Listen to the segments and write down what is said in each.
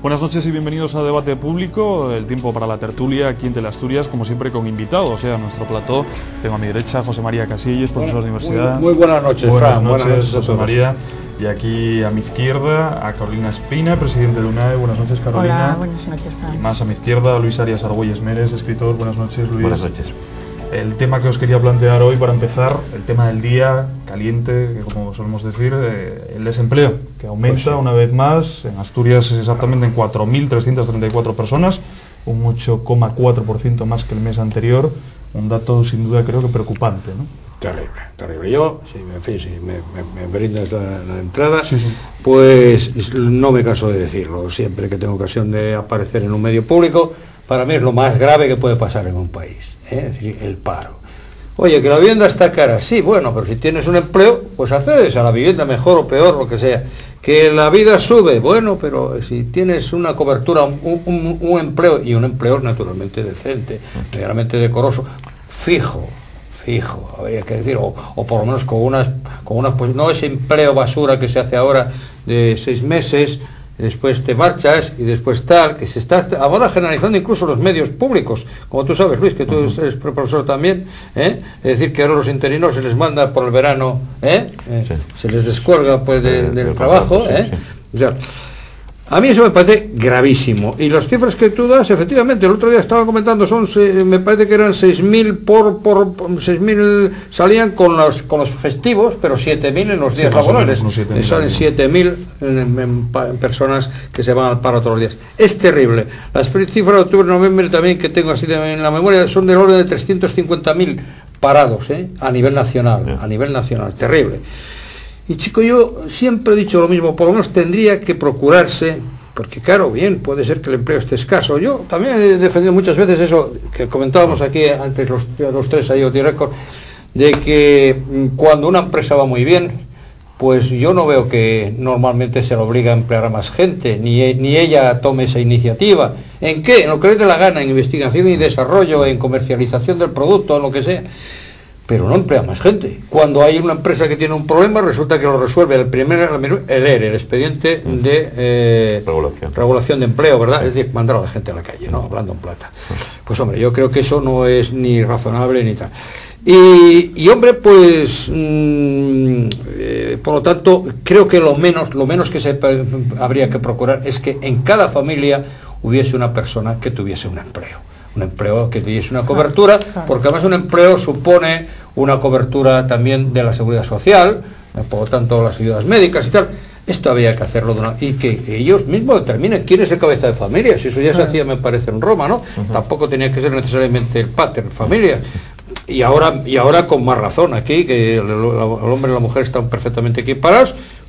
Buenas noches y bienvenidos a Debate Público, el tiempo para la tertulia aquí en Teleasturias, como siempre con invitados. O sea, a nuestro plató tengo a mi derecha José María Casillas, profesor de universidad. Muy buenas noches, Fran. Buenas noches, José María. Y aquí a mi izquierda a Carolina Espina, presidente de UNAE. Buenas noches, Carolina. Hola, buenas noches, Fran. Y más a mi izquierda Luis Arias Argüelles Meres, escritor. Buenas noches, Luis. Buenas noches. El tema que os quería plantear hoy para empezar, el tema del día caliente, que como solemos decir, el desempleo, que aumenta una vez más, en Asturias exactamente en 4.334 personas, un 8,4% más que el mes anterior, un dato sin duda creo que preocupante, ¿no? Terrible, terrible. Yo, si me brindas la entrada, sí. Pues no me canso de decirlo, siempre que tengo ocasión de aparecer en un medio público, para mí es lo más grave que puede pasar en un país, es decir, el paro. Oye, que la vivienda está cara, sí, bueno, pero si tienes un empleo, pues accedes a la vivienda mejor o peor, lo que sea. Que la vida sube, bueno, pero si tienes una cobertura, un empleo, y un empleo naturalmente decente, realmente decoroso, fijo, habría que decir, o por lo menos con unas pues no ese empleo basura que se hace ahora de 6 meses, después te marchas y después tal, que se está ahora generalizando incluso los medios públicos, como tú sabes, Luis, que tú eres profesor también, es decir, que ahora los interinos se les manda por el verano, sí. Se les descuelga pues del trabajo, sí. Ya. A mí eso me parece gravísimo. Y las cifras que tú das, efectivamente, el otro día estaba comentando, me parece que eran 6.000 por 6.000 salían con los festivos, pero 7.000 en los días laborales. Salen 7.000 personas que se van al paro todos los días. Es terrible. Las cifras de octubre y noviembre también que tengo así en la memoria son del orden de 350.000 parados, a nivel nacional, terrible. Y chico, yo siempre he dicho lo mismo, por lo menos tendría que procurarse, porque claro, bien, puede ser que el empleo esté escaso. Yo también he defendido muchas veces eso que comentábamos aquí antes los tres ahí, OTI Record, de que cuando una empresa va muy bien, pues yo no veo que normalmente se le obliga a emplear a más gente, ni ella tome esa iniciativa. ¿En qué? En lo que le dé la gana, en investigación y desarrollo, en comercialización del producto, en lo que sea. Pero no emplea más gente. Cuando hay una empresa que tiene un problema, resulta que lo resuelve el ERE, el expediente de regulación de empleo, ¿verdad? Es decir, mandar a la gente a la calle, ¿no? Hablando en plata. Pues hombre, yo creo que eso no es ni razonable ni tal. Y hombre, pues por lo tanto, creo que lo menos que habría que procurar es que en cada familia hubiese una persona que tuviese un empleo que tuviese una cobertura, porque además un empleo supone una cobertura también de la seguridad social, por lo tanto las ayudas médicas y tal. Esto había que hacerlo y que ellos mismos determinen quién es el cabeza de familia. Si eso ya se hacía, me parece, en Roma, ¿no? Tampoco tenía que ser necesariamente el pater, familia. Y ahora con más razón aquí, que el hombre y la mujer están perfectamente equiparados.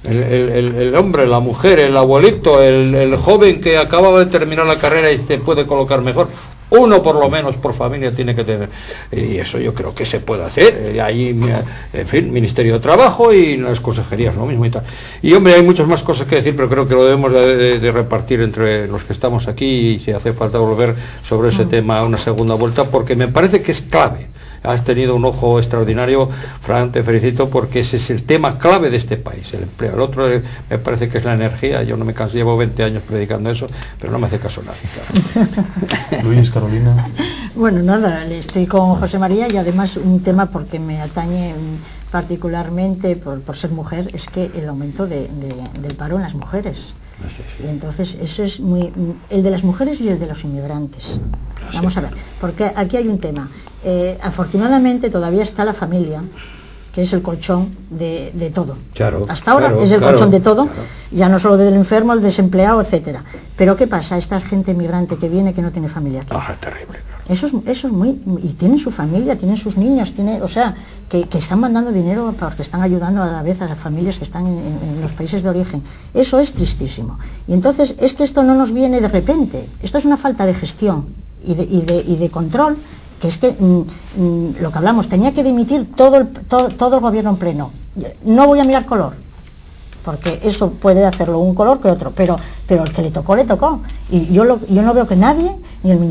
El hombre, la mujer, el abuelito, el joven que acababa de terminar la carrera y te puede colocar mejor. Uno por lo menos por familia tiene que tener, y eso yo creo que se puede hacer. Ahí, en fin, Ministerio de Trabajo y las consejerías lo mismo y tal. Y hombre, hay muchas más cosas que decir, pero creo que lo debemos de repartir entre los que estamos aquí, y si hace falta volver sobre ese tema a una segunda vuelta, porque me parece que es clave. Has tenido un ojo extraordinario, Fran, te felicito, porque ese es el tema clave de este país, el empleo. El otro me parece que es la energía. Yo no me canso, llevo 20 años predicando eso, pero no me hace caso nadie, claro. Luis, Carolina. Bueno, nada, estoy con José María, y además un tema porque me atañe particularmente por ser mujer, es que el aumento del paro en las mujeres. Y entonces eso es el de las mujeres y el de los inmigrantes. Vamos a ver, porque aquí hay un tema. Afortunadamente todavía está la familia, que es el colchón de todo. Hasta ahora es el colchón de todo, ya no solo del enfermo, el desempleado, etcétera. Pero ¿qué pasa? Esta gente inmigrante que viene, que no tiene familia aquí. Terrible, claro. Eso es muy... Y tienen su familia, tienen sus niños, o sea, que están mandando dinero porque están ayudando a la vez a las familias que están en los países de origen. Eso es tristísimo. Y entonces es que esto no nos viene de repente. Esto es una falta de gestión y de control, que es que lo que hablamos, tenía que dimitir todo el gobierno en pleno. No voy a mirar color, porque eso puede hacerlo un color que otro, pero el que le tocó. Y yo no veo que nadie, ni el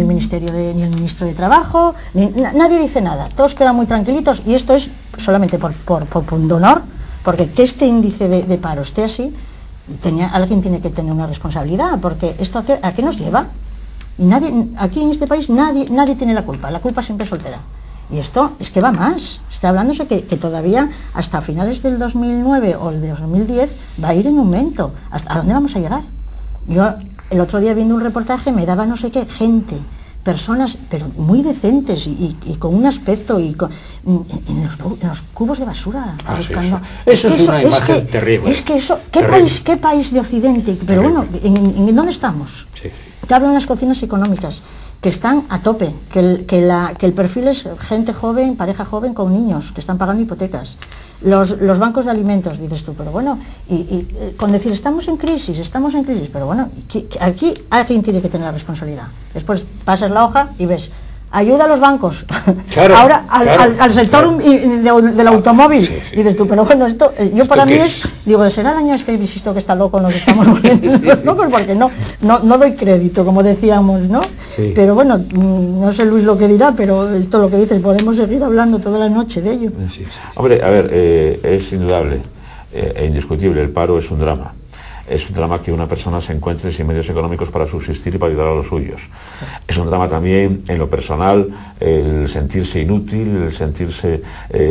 ministro de Trabajo, nadie dice nada. Todos quedan muy tranquilitos, y esto es solamente por pundonor, porque que este índice de paro esté así, alguien tiene que tener una responsabilidad, porque esto ¿a qué nos lleva? Y nadie, aquí en este país nadie tiene la culpa siempre es soltera. Y esto es que va más, está hablándose que todavía hasta finales del 2009 o el de 2010 va a ir en aumento. ¿A dónde vamos a llegar? Yo el otro día viendo un reportaje me daba no sé qué, personas, pero muy decentes y con un aspecto y en los cubos de basura buscando. Eso es una imagen terrible. Es que eso, ¿qué país de Occidente? Pero bueno, ¿en dónde estamos? Sí. Te hablan las cocinas económicas que están a tope, que el perfil es gente joven, pareja joven con niños, que están pagando hipotecas. Los bancos de alimentos, dices tú, pero bueno, y con decir estamos en crisis, pero bueno, aquí alguien tiene que tener la responsabilidad. Después pasas la hoja y ves, ayuda a los bancos, claro, ahora al sector claro. del automóvil, sí. dices tú, pero bueno, esto, yo para mí es, digo, será el año que insisto que está loco, nos estamos volviendo locos, porque no doy crédito, como decíamos, ¿no? Sí. Pero bueno, no sé Luis lo que dirá, pero esto lo que dices, podemos seguir hablando toda la noche de ello. Sí. Hombre, a ver, es indudable e indiscutible, el paro es un drama. Es un drama que una persona se encuentre sin medios económicos para subsistir y para ayudar a los suyos. Es un drama también en lo personal, el sentirse inútil, el sentirse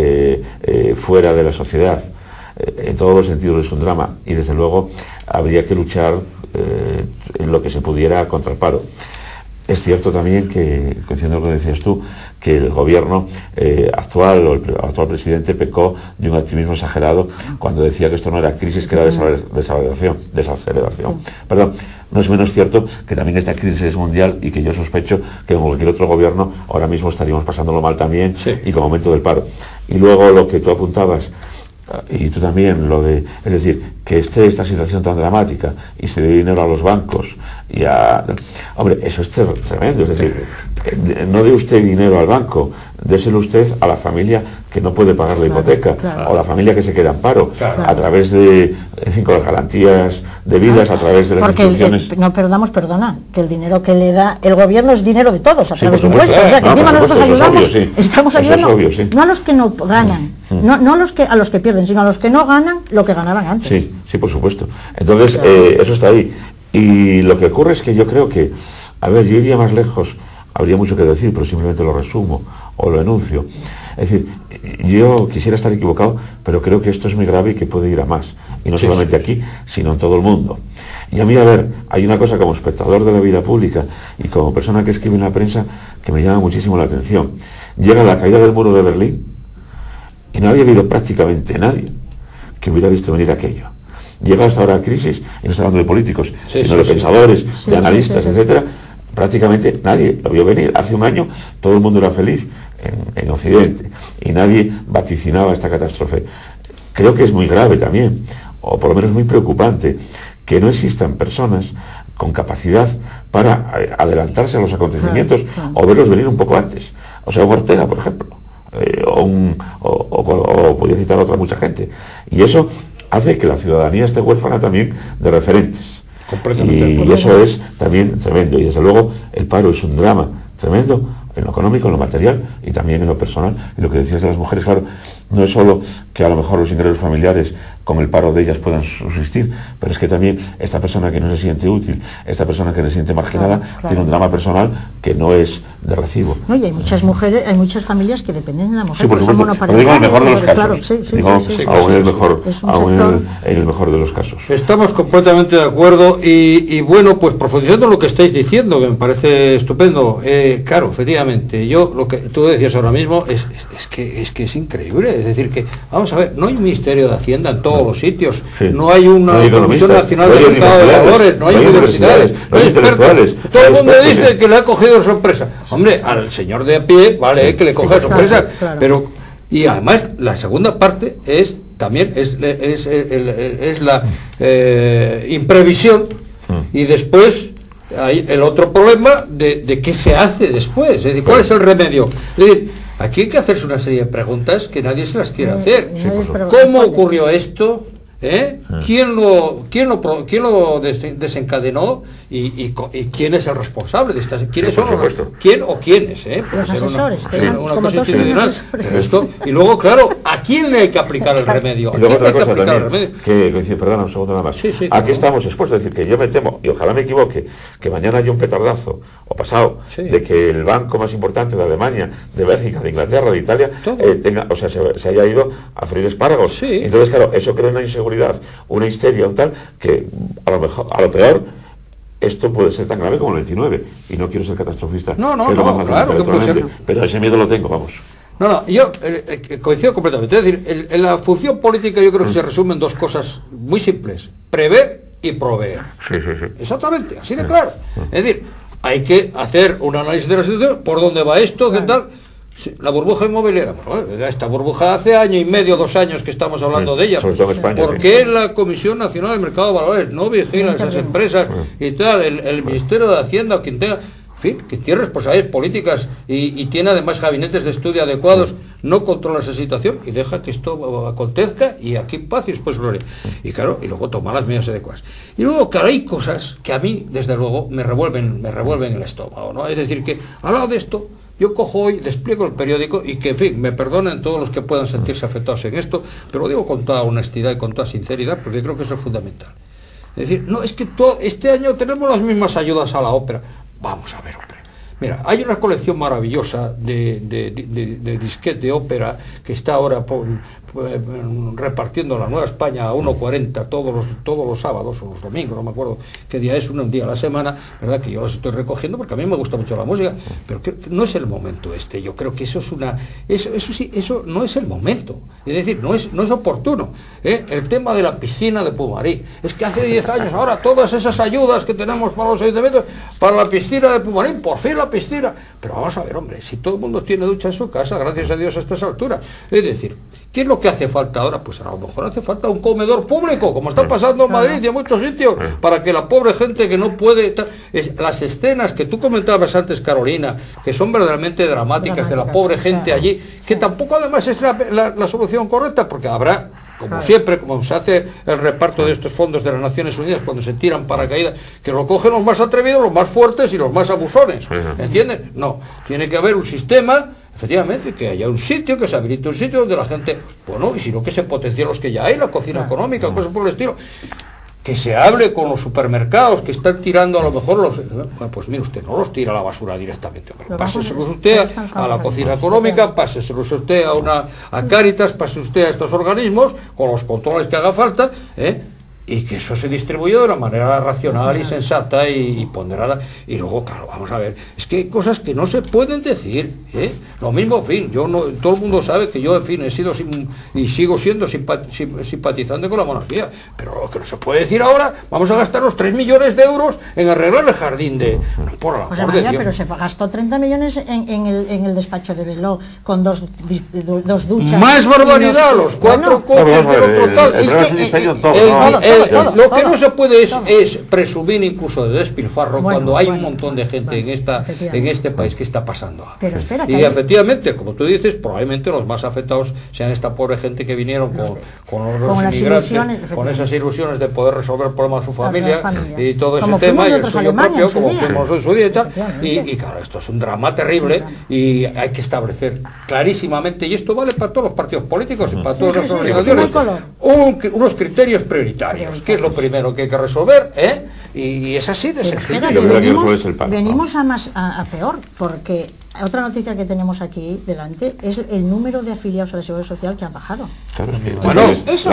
fuera de la sociedad. En todos los sentidos es un drama y desde luego habría que luchar en lo que se pudiera contra el paro. Es cierto también que, coincidiendo con lo que decías tú, que el gobierno actual o el actual presidente pecó de un optimismo exagerado cuando decía que esto no era crisis, que era desaceleración. Perdón, no es menos cierto que también esta crisis es mundial y que yo sospecho que con cualquier otro gobierno ahora mismo estaríamos pasándolo mal también, sí, y con aumento del paro. Y luego lo que tú apuntabas, y tú también, es decir, que esta situación tan dramática y se dé dinero a los bancos y hombre, eso es tremendo, es decir, no dé usted dinero al banco, déselo usted a la familia que no puede pagar la hipoteca, o a la familia que se queda en paro, a través de, en fin, con las garantías debidas, a través de las instituciones. No, perdona, que el dinero que le da el gobierno es dinero de todos, a través de impuestos, o sea, que encima nosotros ayudamos, obvio, sí, estamos ayudando, obvio, sí, no a los que no ganan, no a los que pierden, sino a los que no ganan lo que ganaban antes. Sí, por supuesto. Entonces, eso está ahí. Y lo que ocurre es que yo creo que, a ver, yo iría más lejos, habría mucho que decir, pero simplemente lo resumo o lo enuncio. Es decir, yo quisiera estar equivocado, pero creo que esto es muy grave y que puede ir a más. Y no solamente aquí, sino en todo el mundo. Y a mí, a ver, hay una cosa como espectador de la vida pública y como persona que escribe en la prensa que me llama muchísimo la atención. Llega la caída del muro de Berlín y no había habido prácticamente nadie que hubiera visto venir aquello. Llega hasta ahora la crisis, y no estoy hablando de políticos, sino de pensadores, de analistas, etcétera. Prácticamente nadie lo vio venir. Hace un año todo el mundo era feliz en Occidente y nadie vaticinaba esta catástrofe. Creo que es muy grave también, o por lo menos muy preocupante, que no existan personas con capacidad para adelantarse a los acontecimientos o verlos venir un poco antes. O sea, Ortega, por ejemplo, o podría citar a otra mucha gente. Y eso hace que la ciudadanía esté huérfana también de referentes. Y eso es también tremendo. Y desde luego el paro es un drama tremendo en lo económico, en lo material y también en lo personal. Y lo que decías de las mujeres, claro, no es solo que a lo mejor los ingresos familiares con el paro de ellas puedan subsistir, pero es que también esta persona que no se siente útil, esta persona que se siente marginada, tiene un drama personal que no es de recibo. No, y hay muchas mujeres, hay muchas familias que dependen de la mujer. Sí, por supuesto, pero digo en el mejor de los casos. En el mejor de los casos. Estamos completamente de acuerdo y bueno, pues profundizando en lo que estáis diciendo, que me parece estupendo. Claro, efectivamente, yo lo que tú decías ahora mismo es que es increíble. Es decir, que, vamos a ver, no hay un Ministerio de Hacienda en todos los sitios, no hay una Comisión Nacional de Mercado de Valores, no hay universidades, no hay expertos. Todo el mundo dice que le ha cogido sorpresa. Hombre, al señor de a pie, vale, que le coge sorpresa, pero, y además, la segunda parte también es la imprevisión, y después hay el otro problema de qué se hace después, es decir, ¿cuál es el remedio? Es decir, aquí hay que hacerse una serie de preguntas que nadie se las quiere hacer. ¿Cómo ocurrió esto? ¿Quién lo desencadenó? ¿Y quién es el responsable de estas? ¿Quiénes son? ¿Quién o quiénes? Los asesores. Una cosa institucional. Esto, y luego, claro, ¿a quién le hay que aplicar el remedio? Y luego otra cosa también, que coincide, perdona un segundo nada más. Sí, Aquí estamos expuestos, es decir, que yo me temo, y ojalá me equivoque, que mañana haya un petardazo, o pasado, de que el banco más importante de Alemania, de Bélgica, de Inglaterra, de Italia, se haya ido a freír espárragos. Sí. Entonces, claro, eso crea una inseguridad, una histeria, un tal, que a lo peor, esto puede ser tan grave como el 29, y no quiero ser catastrofista. No, claro que puede ser. Pero ese miedo lo tengo, vamos. No, yo coincido completamente. Es decir, en la función política yo creo que se resumen dos cosas muy simples: prever y proveer. Sí. Exactamente, así de claro. Es decir, hay que hacer un análisis de la situación, por dónde va esto, qué tal. Sí, la burbuja inmobiliaria, esta burbuja hace año y medio, 2 años que estamos hablando de ella. ¿Por qué la Comisión Nacional del Mercado de Valores no vigila esas empresas y tal? El Ministerio de Hacienda o quien tenga, en fin, que tiene responsabilidades políticas y tiene además gabinetes de estudio adecuados, no controla esa situación y deja que esto acontezca y aquí paz y después gloria. Y claro, y luego toma las medidas adecuadas. Y luego, claro, hay cosas que a mí, desde luego, me revuelven el estómago, ¿no? Es decir, que al lado de esto, yo cojo hoy, despliego el periódico y que, en fin, me perdonen todos los que puedan sentirse afectados en esto, pero lo digo con toda honestidad y con toda sinceridad, porque creo que eso es fundamental. Es decir, no, es que este año tenemos las mismas ayudas a la ópera. Vamos a ver, hombre. Mira, hay una colección maravillosa de disquetes de ópera que está ahora repartiendo la Nueva España a 1,40 todos los sábados o los domingos, no me acuerdo qué día es, un día a la semana, ¿verdad? Que yo los estoy recogiendo porque a mí me gusta mucho la música, pero que no es el momento este. Yo creo que eso no es el momento. Es decir, no es oportuno. El tema de la piscina de Pumarí. Es que hace 10 años ahora todas esas ayudas que tenemos para los ayuntamientos, para la piscina de Pumarí, por fin la piscina. Pero vamos a ver, hombre, si todo el mundo tiene ducha en su casa, gracias a Dios a estas alturas. Es decir, ¿qué es lo que hace falta ahora? Pues a lo mejor hace falta un comedor público, como está pasando en Madrid y en muchos sitios, para que la pobre gente que no puede... Las escenas que tú comentabas antes, Carolina, que son verdaderamente dramáticas de la pobre gente allí, que tampoco además es la solución correcta, porque habrá, como siempre, como se hace el reparto de estos fondos de las Naciones Unidas cuando se tiran paracaídas, que lo cogen los más atrevidos, los más fuertes y los más abusones, ¿entiendes? No, tiene que haber un sistema, efectivamente, que haya un sitio, que se habilite un sitio donde la gente, bueno, y si no, que se potencie los que ya hay, la cocina económica, cosas por el estilo. Que se hable con los supermercados que están tirando a lo mejor pues mire usted, no los tira a la basura directamente, páseselos usted a la cocina económica, páseselos usted a Cáritas, pase usted a estos organismos con los controles que haga falta, y que eso se distribuya de una manera racional y sensata y ponderada. Y luego, claro, vamos a ver, es que hay cosas que no se pueden decir, lo mismo, en fin, todo el mundo sabe que yo, en fin, he sido y sigo siendo simpatizante con la monarquía, pero lo que no se puede decir ahora, vamos a gastar los 3 millones de euros en arreglar el jardín de... por la pues María, pero se gastó 30 millones en el despacho de Beló, con dos duchas. ¡Más barbaridad! Los 4 coches del otro tal. Lo que no se puede es presumir incluso de despilfarro cuando hay un montón de gente en este país que está pasando. Pero espera, y efectivamente, como tú dices, probablemente los más afectados sean esta pobre gente que vinieron con los inmigrantes, con esas ilusiones de poder resolver problemas de su familia y todo ese tema, y el suyo propio, como fuimos en su dieta. Y claro, esto es un drama terrible y hay que establecer clarísimamente, y esto vale para todos los partidos políticos y para todas las organizaciones, unos criterios prioritarios. Que es lo primero que hay que resolver, y es así de sencillo. Venimos a peor, porque otra noticia que tenemos aquí delante es el número de afiliados a la Seguridad Social que han bajado. Claro, bueno, ¿eso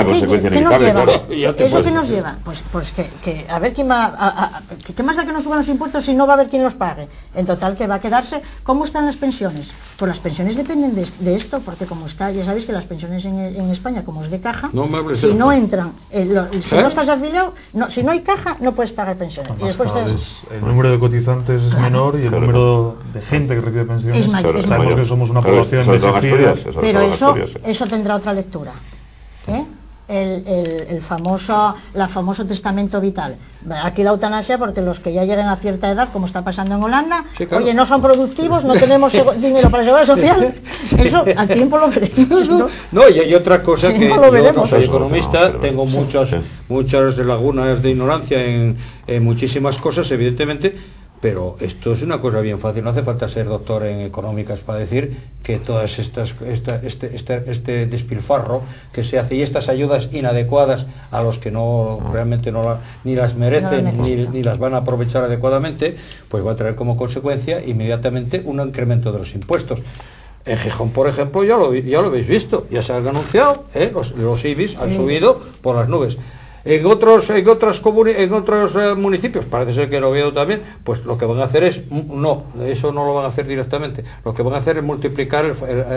qué nos lleva? Pues que a ver quién va ¿qué más da que no suban los impuestos si no va a haber quien los pague? En total, que va a quedarse. ¿Cómo están las pensiones? Pues las pensiones dependen de esto, porque como está, ya sabéis que las pensiones en España, como es de caja, si no entran, si no estás afiliado, si no hay caja, no puedes pagar pensiones. Y después el número de cotizantes es menor y el número de gente que recibe pensiones es mayor. Sabemos que somos una población envejecida. Pero eso tendrá otra lectura. El famoso testamento vital. Aquí la eutanasia, porque los que ya lleguen a cierta edad, como está pasando en Holanda, oye, no son productivos, no tenemos dinero para la seguridad social. Eso al tiempo lo veremos. No, y hay otra cosa que yo no soy economista, tengo muchas lagunas de ignorancia en muchísimas cosas, evidentemente, pero esto es una cosa bien fácil, no hace falta ser doctor en económicas para decir que todas este despilfarro que se hace y estas ayudas inadecuadas a los que realmente ni las merecen ni las van a aprovechar adecuadamente, pues va a traer como consecuencia inmediatamente un incremento de los impuestos. En Gijón, por ejemplo, ya lo habéis visto, ya se han anunciado, los IBIs han subido por las nubes. En otros municipios, parece ser que en Oviedo también, pues lo que van a hacer es, eso no lo van a hacer directamente, lo que van a hacer es multiplicar,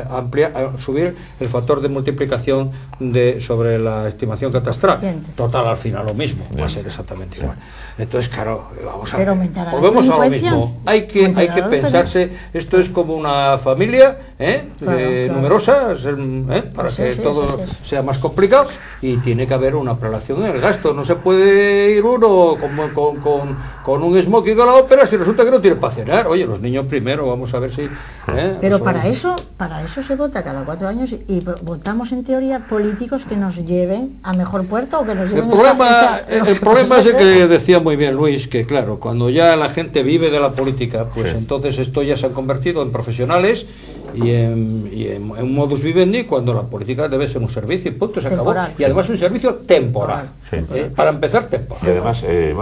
subir el factor de multiplicación sobre la estimación catastral. Total, al final lo mismo, va a ser exactamente igual. Entonces, claro, vamos a ver, volvemos a lo mismo, hay que pensarse, esto es como una familia numerosa, para que todo sea más complicado, y tiene que haber una prelación en el gasto. No se puede ir uno con un smoking a la ópera si resulta que no tiene para cenar. Oye, los niños primero, vamos a ver si... Pero para eso se vota cada 4 años y votamos en teoría políticos que nos lleven a mejor puerto o que nos lleven... El problema es el que decía muy bien Luis, que claro, cuando ya la gente vive de la política, pues entonces esto ya se han convertido en profesionales y en un modus vivendi, cuando la política debe ser un servicio y punto, se acabó. Y además un servicio temporal. Para empezar, temporal. Y además,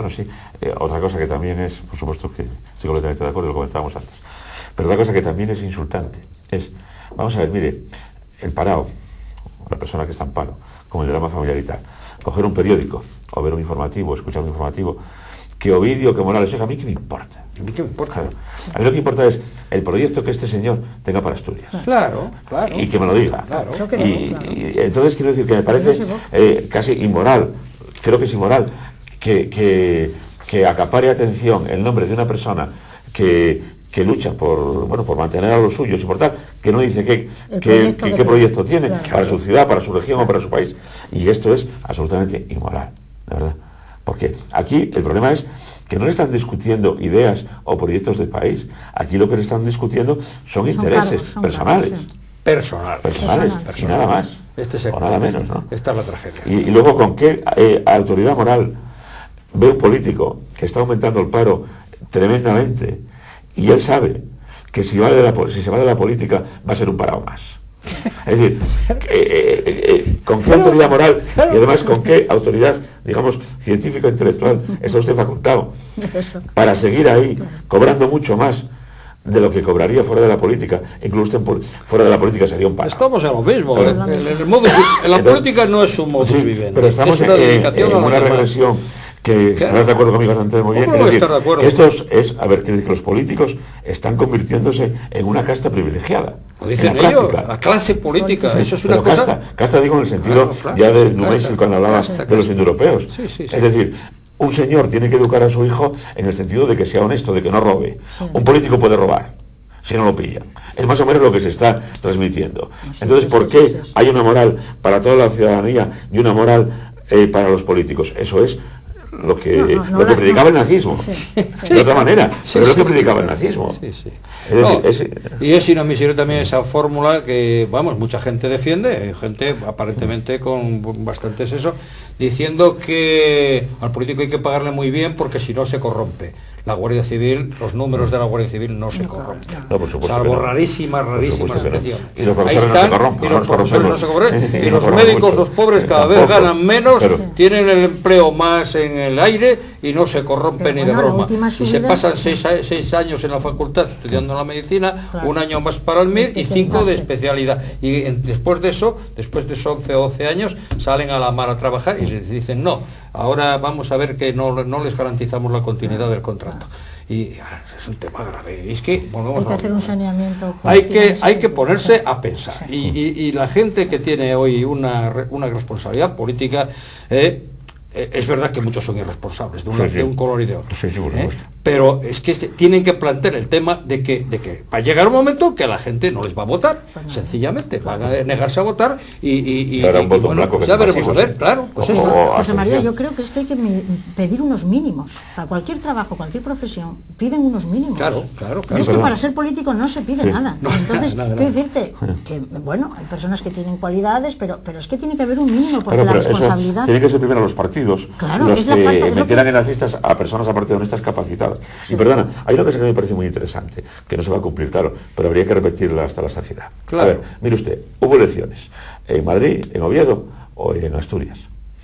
otra cosa que también es, por supuesto que estoy completamente de acuerdo, lo comentábamos antes, pero otra cosa que también es insultante es, vamos a ver, mire, el parado, la persona que está en paro, como el drama familiar y tal, coger un periódico o ver un informativo, escuchar un informativo, que Ovidio, que Morales, a mí qué me importa. A mí lo que importa es el proyecto que este señor tenga para Asturias. Claro. Y que me lo diga. Claro. Y entonces quiero decir que me parece casi inmoral, creo que es inmoral, que acapare atención el nombre de una persona que lucha por mantener a los suyos y por tal, que no dice qué proyecto tiene para su ciudad, para su región o para su país. Y esto es absolutamente inmoral, de verdad. Porque aquí el problema es que no le están discutiendo ideas o proyectos del país. Aquí lo que le están discutiendo son intereses personales. Personales, y nada más. O nada menos, ¿no? Esta es la tragedia. Y luego, ¿con qué autoridad moral ve un político que está aumentando el paro tremendamente y él sabe que si se va de la política va a ser un parado más? Es decir, ¿con qué autoridad moral y además con qué autoridad, digamos, científica e intelectual está usted facultado para seguir ahí cobrando mucho más de lo que cobraría fuera de la política? Incluso fuera de la política sería un paro. Estamos en lo mismo. La política no es un modus vivendi, pero estamos en una regresión que estarás de acuerdo conmigo bastante muy bien. Que los políticos están convirtiéndose en una casta privilegiada. Lo dicen ellos, la clase política, eso es una cosa... Casta digo en el sentido ya de Numesi cuando hablaba de los indoeuropeos. Es decir, un señor tiene que educar a su hijo en el sentido de que sea honesto, de que no robe. Un político puede robar si no lo pillan. Es más o menos lo que se está transmitiendo. Entonces, ¿por qué hay una moral para toda la ciudadanía y una moral para los políticos? Eso es lo que predicaba el nazismo, de otra manera, pero es lo que predicaba el nazismo. Y es inadmisible también esa fórmula que, mucha gente defiende, gente aparentemente con bastante seso, diciendo que al político hay que pagarle muy bien porque si no se corrompe. La Guardia Civil, los números de la Guardia Civil no se corrompen, salvo rarísimas excepciones. Y los profesores no se corrompen, y los médicos, los pobres, cada vez ganan menos, tienen el empleo más en el aire y no se corrompen ni de broma. Y se pasan 6 años en la facultad estudiando la medicina, 1 año más para el MIR y 5 de especialidad. Y después de eso, 11 o 12 años, salen a la mar a trabajar y les dicen no, ahora vamos a ver que no les garantizamos la continuidad del contrato. Y es un tema grave. Es que hay que hacer un saneamiento. Hay que ponerse a pensar. Y la gente que tiene hoy una responsabilidad política, es verdad que muchos son irresponsables de un color y de otro. Pero es que tienen que plantear el tema de que va a llegar un momento que la gente no les va a votar, sencillamente van a negarse a votar y ya veremos a ver, claro. Pues eso. José María, yo creo que es que hay que pedir unos mínimos. Para cualquier trabajo, cualquier profesión, piden unos mínimos. Claro. Es que para ser político no se pide nada. Entonces, quiero decirte que, hay personas que tienen cualidades, pero es que tiene que haber un mínimo, porque la responsabilidad... Tiene que ser primero los partidos los que metieran en las listas a personas aparte de honestas capacitadas. cosas. Y perdona, hay una cosa que me parece muy interesante, que no se va a cumplir, claro, pero habría que repetirla hasta la saciedad. Claro. A ver, mire usted, hubo elecciones en Madrid, en Oviedo o en Asturias.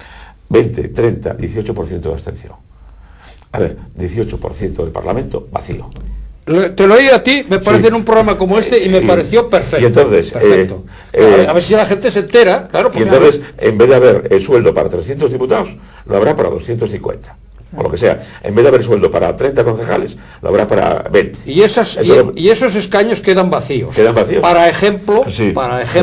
20, 30, 18% de abstención. A ver, 18% del Parlamento vacío. Te lo oí a ti, me parece, en un programa como este, y me pareció perfecto. Y entonces, perfecto. A ver si la gente se entera, claro. Y entonces, en vez de haber el sueldo para 300 diputados, lo habrá para 250. O lo que sea. En vez de haber sueldo para 30 concejales, lo habrá para 20. Y esos escaños quedan vacíos. Quedan vacíos. Para ejemplo, Sí,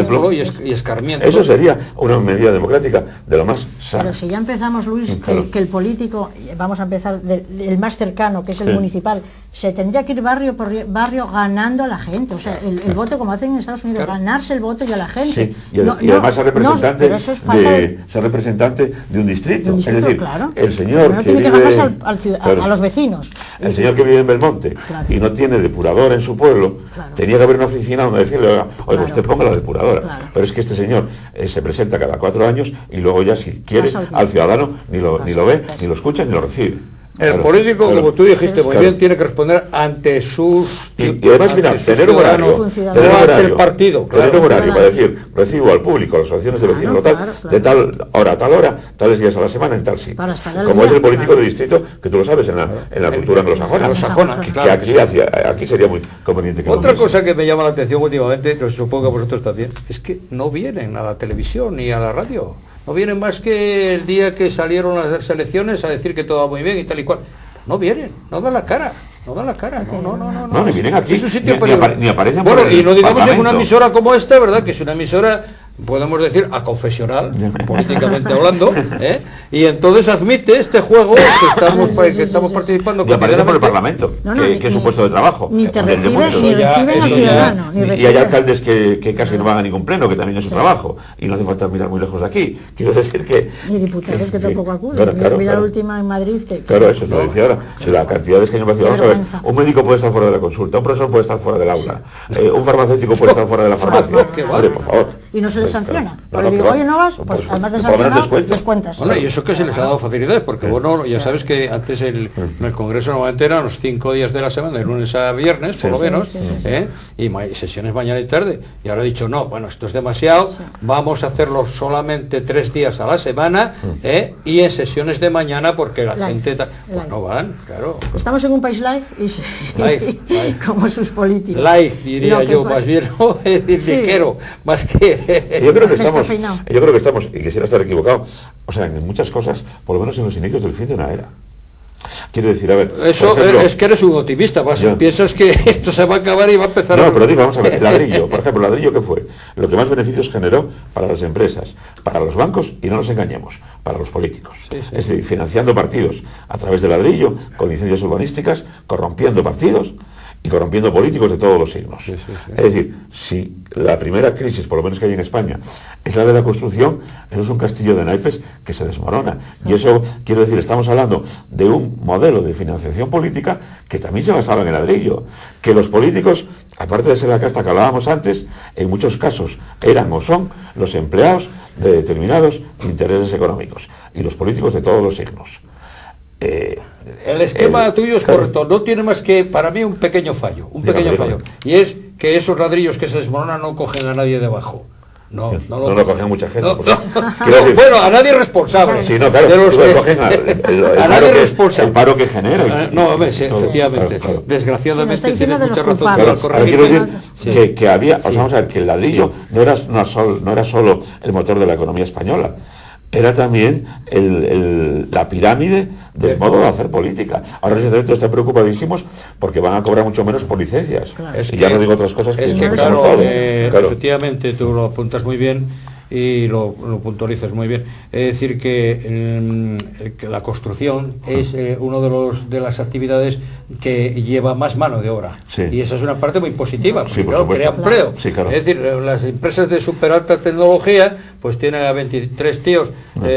y escarmiento. Eso sería una medida democrática de lo más sana. Pero si ya empezamos, Luis, Claro. que el político, vamos a empezar del más cercano, que es el municipal, se tendría que ir barrio por barrio ganando a la gente. O sea, el voto, como hacen en Estados Unidos, ganarse el voto y a la gente. Sí, y además ser representante, pero eso es falta ser representante de un distrito. de Es decir, claro. el señor No que tiene que vive, ganarse claro, a los vecinos. el señor que vive en Belmonte Claro. y no tiene depurador en su pueblo, Claro. tenía que haber una oficina donde decirle, oiga, Claro. usted ponga la depuradora. Claro. Pero es que este señor se presenta cada 4 años y luego ya si quiere Pasa el al ciudadano ni lo ve, Pasa. ni lo escucha, ni lo recibe. El Claro, político, claro. como tú dijiste muy Claro. bien, tiene que responder ante sus Y además, mira, ante sus tener un horario, ciudadanos, tener un tener un no ante horario, el partido. tener Claro. un horario para decir, recibo al público, a las asociaciones de vecinos o tal, claro. de tal hora a tal hora, tales días a la semana, en tal sitio. Para estar al Como día, es el político claro. de distrito, que tú lo sabes, en la cultura anglosajona. Anglosajona, Que claro. aquí sería muy conveniente que lo Otra hubiese. cosa que me llama la atención últimamente, no supongo que a vosotros también, es que no vienen a la televisión ni a la radio. No vienen más que el día que salieron las elecciones a decir que todo va muy bien y tal y cual. No vienen, no dan la cara. No dan la cara, No, ni vienen aquí, Es un sitio ni aparecen bueno, por el y no digamos en una Parlamento. emisora como esta, ¿verdad? Que es una emisora, podemos decir, aconfesional, políticamente hablando, ¿eh? Y entonces admite este juego que estamos participando Y aparece por el cotidianamente. Parlamento, No, no, que es un puesto de trabajo. Ni te Desde reciben, muchos. ni ya- reciben eso al ya- ciudadano. Ni Y hay reciben. alcaldes que casi no van a ningún pleno, que también es su trabajo, y no hace falta mirar muy lejos de aquí. Quiero decir que... Ni diputados que sí, tampoco acuden. claro, Mira la claro. última en Madrid. Claro, eso te lo decía ahora. Si la cantidad de escaños vacíos, Qué vamos a ver, vergüenza. un médico puede estar fuera de la consulta, un profesor puede estar fuera del aula, un farmacéutico puede estar fuera de la farmacia. Qué va. Hombre, por favor. Y no se les Pues, sanciona. claro. Porque digo, que va. oye, no vas, Por pues supuesto. además de Por lo menos sancionado, descuentas. Bueno, y eso que se les ha dado facilidades, porque bueno, ya sabes que antes en el Congreso normalmente eran los 5 días de la semana, de lunes a viernes, por lo menos, y sesiones mañana y tarde. Y ahora he dicho, no, bueno, esto es demasiado, vamos a hacerlo solamente 3 días a la semana, y en sesiones de mañana, porque la Live. gente... Pues Live. no van, claro. Estamos en un país live y Live. como sus políticos. Live, diría Lo que yo, pasa- más bien, ¿no? Es decir, Sí. liquero, más que... Yo creo que estamos, Descafeinado. y quisiera estar equivocado, o sea, en muchas cosas, por lo menos en los inicios del fin de una era. Quiero decir, a ver, Eso por ejemplo, es que eres un optimista, Yo. piensas que esto se va a acabar y va a empezar no, pero digo, vamos a ver, el ladrillo, por ejemplo, el ladrillo, ¿qué fue? Lo que más beneficios generó para las empresas, para los bancos y no nos engañemos, para los políticos. Sí, sí. Es decir, financiando partidos a través del ladrillo, con licencias urbanísticas, corrompiendo partidos y corrompiendo políticos de todos los signos. Sí, sí, sí. Es decir, si la primera crisis, por lo menos que hay en España, es la de la construcción, eso es un castillo de naipes que se desmorona. Y eso, quiero decir, estamos hablando de un modelo de financiación política que también se basaba en el ladrillo. Que los políticos, aparte de ser la casta que hablábamos antes, en muchos casos eran o son los empleados de determinados intereses económicos. Y los políticos de todos los signos. El esquema tuyo es claro. correcto, no tiene más que, para mí, un pequeño fallo, Dígame. y es que esos ladrillos que se desmoronan no cogen a nadie debajo. No lo cogen mucha gente. No, porque- no. quiero decir, Bueno, a nadie responsable. sí, no, claro, de los lo que- cogen a nadie responsable. el paro que genera. No, hombre, sí, Todo, efectivamente. claro. Desgraciadamente Sí, me está tienes diciendo de mucha los razón. culpables. Claro, para quiero corregirme. decir Sí. que había, o sea, vamos a ver, que el ladrillo no era solo el motor de la economía española, era también la pirámide del modo de hacer política. Ahora los ayuntamientos están preocupadísimos porque van a cobrar mucho menos por licencias. Es Y ya que- no digo otras cosas es que no claro, son todo. Claro. efectivamente tú lo apuntas muy bien y lo puntualizas muy bien. Es decir que la construcción es uno de las actividades que lleva más mano de obra, Sí. y esa es una parte muy positiva, porque Sí, por claro, supuesto. crea empleo. Sí, claro. Es decir, las empresas de super alta tecnología pues tienen a 23 tíos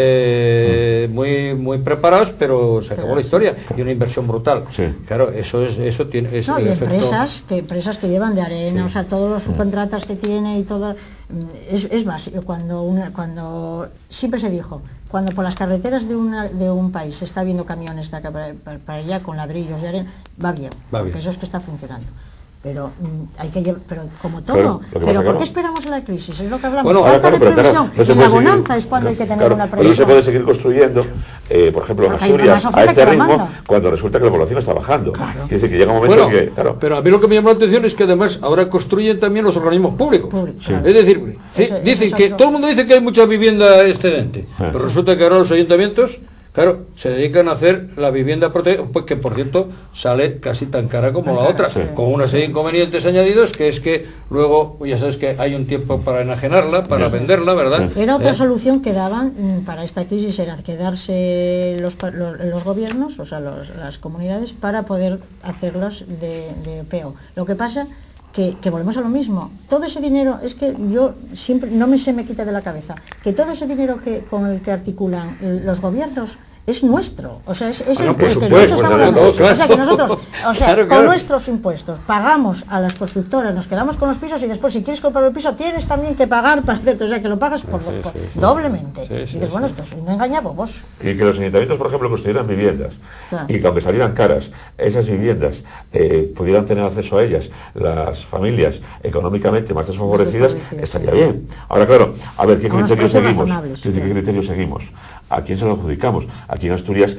muy preparados, pero se acabó la historia, y una inversión brutal. Sí. Claro, eso tiene No, el y efecto. empresas que llevan de arena, o sea, todos los subcontratas que tiene y todo, es básico. cuando siempre se dijo, cuando por las carreteras de un país se está viendo camiones de acá para allá con ladrillos y arena, va bien, porque eso es que está funcionando. Pero hay que llevar, pero como todo, pero ¿por qué esperamos la crisis? Es lo que hablamos, falta de previsión, y la bonanza es cuando hay que tener una previsión. No se puede seguir construyendo, por ejemplo, en Asturias, a este ritmo, cuando resulta que la población está bajando. Quiere decir que llega un momento en que, pero a mí lo que me llama la atención es que además ahora construyen también los organismos públicos. Es decir, dicen que todo el mundo dice que hay mucha vivienda excedente, pero resulta que ahora los ayuntamientos, claro, se dedican a hacer la vivienda protegida, pues que por cierto sale casi tan cara como la otra, con una serie de inconvenientes añadidos, que es que luego, ya sabes que hay un tiempo para enajenarla, para venderla, ¿verdad? Era otra solución que daban para esta crisis, era quedarse los gobiernos, o sea, las comunidades, para poder hacerlas de PO. Lo que pasa que volvemos a lo mismo. Todo ese dinero, es que yo siempre, se me quita de la cabeza, que todo ese dinero con el que articulan los gobiernos es nuestro, o sea, es el que nosotros estamos dando. O sea, que nosotros, con nuestros impuestos pagamos a las constructoras, nos quedamos con los pisos y después si quieres comprar el piso tienes también que pagar para hacerte, o sea, que lo pagas doblemente. Y dices, bueno, esto es un engañabobos. Y que los ayuntamientos, por ejemplo, construyeran viviendas, y que aunque salieran caras, esas viviendas pudieran tener acceso a ellas las familias económicamente más desfavorecidas, estaría bien. Ahora, claro, a ver, ¿qué criterio seguimos? ¿Qué criterio seguimos? ¿A quién se lo adjudicamos? Aquí en Asturias,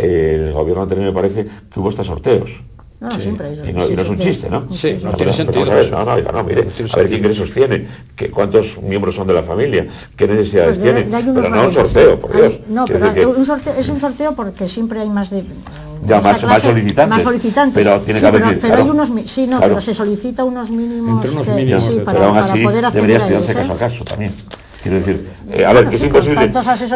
el gobierno anterior me parece que hubo hasta sorteos. No, siempre eso. Y no es un chiste, ¿no? Sí, no tiene sentido. No, mire, a ver qué ingresos tiene, cuántos miembros son de la familia, qué necesidades tiene, pero no un sorteo, por Dios. No, pero es un sorteo porque siempre hay más de... Ya, más solicitantes. Pero tiene que haber... Pero hay unos... Sí, no, pero se solicita unos mínimos... Entre unos mínimos, pero aún así debería estudiarse caso a caso también. Quiero decir, a ver, que es imposible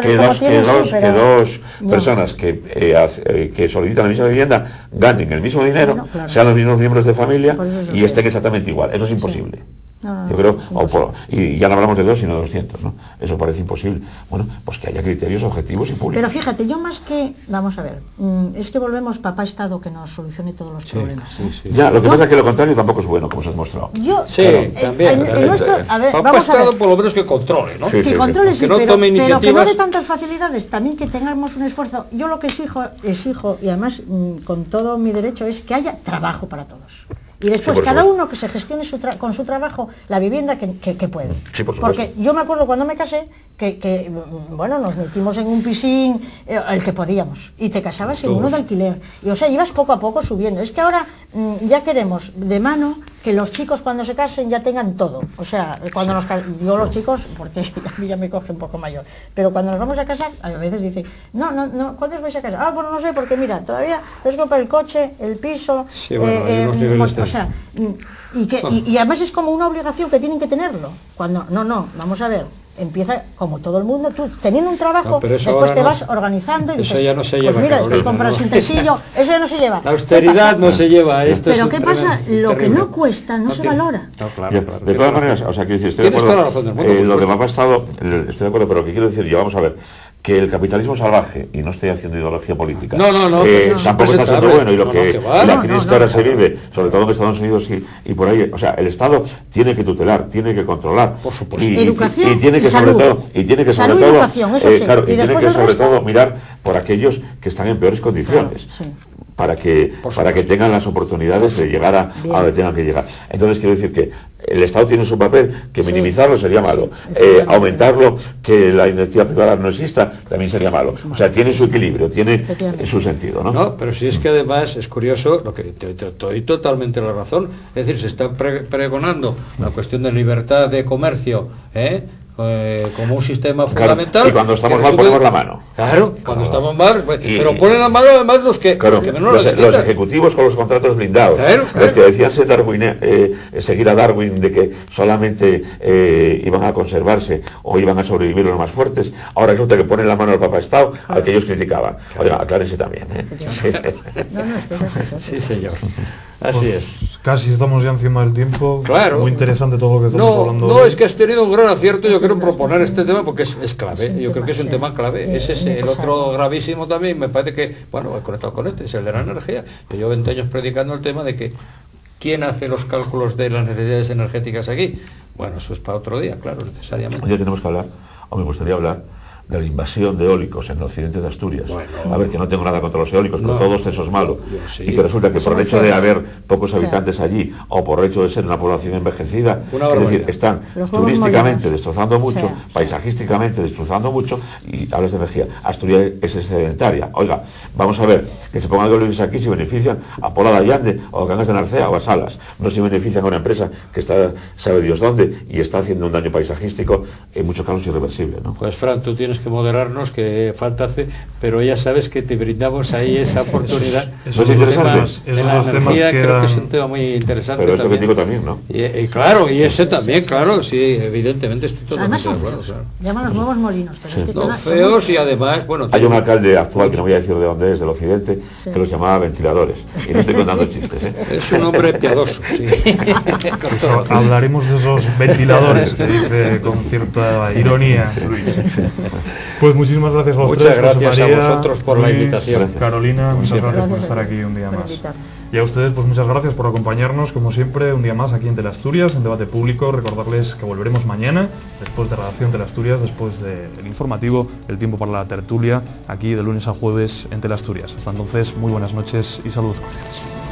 que dos personas que solicitan la misma vivienda ganen el mismo dinero, sean los mismos miembros de familia y estén exactamente igual. Eso es imposible. Yo creo, y ya no hablamos de 2 sino de 200, ¿no? Eso parece imposible. Bueno, pues que haya criterios objetivos y públicos. Pero fíjate, yo más que, vamos a ver, es que volvemos papá Estado que nos solucione todos los problemas. Ya, lo que pasa es que lo contrario tampoco es bueno, como se ha demostrado. También. Papá Estado por lo menos que controle, ¿no? Que controle, sí, pero que no dé tantas facilidades, también que tengamos un esfuerzo. Yo lo que exijo, y además con todo mi derecho, es que haya trabajo para todos. Y después cada uno que se gestione con su trabajo la vivienda que puede. Sí, por supuesto. Porque yo me acuerdo cuando me casé que bueno, nos metimos en un pisín el que podíamos y te casabas en uno de alquiler y o sea, ibas poco a poco subiendo. Es que ahora ya queremos de mano que los chicos cuando se casen ya tengan todo. O sea, cuando digo los chicos porque a mí ya me coge un poco mayor, pero cuando nos vamos a casar a veces dicen, no, ¿cuándo os vais a casar? Bueno, no sé, porque mira, todavía tenemos que comprar el coche, el piso, o sea, y además es como una obligación que tienen que tenerlo. Cuando vamos a ver, empieza como todo el mundo, tú teniendo un trabajo, después te vas organizando y dices, eso ya no se lleva, pues mira, después compras un tesillo, eso ya no se lleva. La austeridad no se lleva. Pero ¿qué pasa? Lo que no cuesta no se valora. De todas maneras, o sea, quiero decir, estoy de acuerdo, lo de papá Estado, estoy de acuerdo, pero lo que quiero decir yo, vamos a ver, que el capitalismo salvaje, y no estoy haciendo ideología política, tampoco está siendo bueno, y lo que la crisis que ahora se vive, sobre todo en Estados Unidos y por ahí, o sea, el Estado tiene que tutelar, tiene que controlar, por supuesto, educación y tiene que sobre todo mirar por aquellos que están en peores condiciones. Para que tengan las oportunidades de llegar a donde tengan que llegar. Entonces quiero decir que el Estado tiene su papel, que minimizarlo sería malo, aumentarlo, que la iniciativa privada no exista, también sería malo. O sea, tiene su equilibrio, tiene su sentido, ¿no? No, pero si es que además es curioso, lo que te doy totalmente la razón, es decir, se está pregonando la cuestión de libertad de comercio, como un sistema fundamental. Y cuando estamos mal ponemos la mano. Claro, cuando estamos mal, pero ponen la mano además los que menos lo necesitan. Los ejecutivos con los contratos blindados, los que decían seguir a Darwin de que solamente iban a conservarse o iban a sobrevivir los más fuertes, ahora resulta que ponen la mano al papá Estado al que ellos criticaban. Oiga, aclárense también. Sí, señor. Así es. Casi estamos ya encima del tiempo. Claro. Muy interesante todo lo que estamos hablando. No, es que has tenido un gran acierto, yo creo, en proponer este tema porque es clave. Yo creo que es un tema clave. Ese es el otro gravísimo también. Me parece que, bueno, he conectado con es el de la energía. Yo llevo 20 años predicando el tema de que ¿quién hace los cálculos de las necesidades energéticas aquí? Bueno, eso es para otro día, claro, necesariamente. Hoy día tenemos que hablar, o me gustaría hablar, de la invasión de eólicos en el occidente de Asturias. Bueno, a ver, que no tengo nada contra los eólicos, pero no, todo eso es malo. sí. Y que resulta que por el hecho de haber pocos habitantes Sí. allí, o por el hecho de ser una población envejecida, Una es decir, barbaridad. están Los huevos turísticamente molinos. destrozando mucho, Sí. paisajísticamente destrozando mucho, y hablas de energía. Asturias es excedentaria. Oiga, vamos a ver, que se pongan eólicos aquí si benefician a Pola de Allande, o a Cangas de Narcea, o a Salas. No si benefician a una empresa que está, sabe Dios dónde, y está haciendo un daño paisajístico, en muchos casos irreversible, ¿no? Pues Fran, tú tienes que moderarnos, que falta hace, pero ya sabes que te brindamos ahí esa oportunidad. Esos ¿No es dos interesante? temas, de esos la dos temas energía, creo que es quedan... un tema muy interesante. Pero eso que también. digo también, ¿no? Y claro, y ese también, claro, sí, evidentemente estoy Además totalmente son de acuerdo. feos. Claro. Llaman los nuevos molinos, pero es que No, son muy feos y además, bueno, Hay un alcalde actual, que no voy a decir de dónde es, del occidente, Sí. que los llamaba ventiladores. Y no estoy contando chistes, ¿eh? es un hombre piadoso, sí. Con todo. Hablaremos de esos ventiladores que dice con cierta ironía Luis. Pues muchísimas gracias a los Muchas tres, José gracias a María, vosotros por la Luis, invitación. Gracias. Carolina, muchas siempre. gracias por Gracias estar a aquí un día por más. invitarme. Y a ustedes, pues muchas gracias por acompañarnos, como siempre, un día más aquí en Teleasturias, en Debate Público. Recordarles que volveremos mañana, después de Redacción Teleasturias, después del informativo, el tiempo para la tertulia, aquí de lunes a jueves en Teleasturias. Hasta entonces, muy buenas noches y saludos cordiales.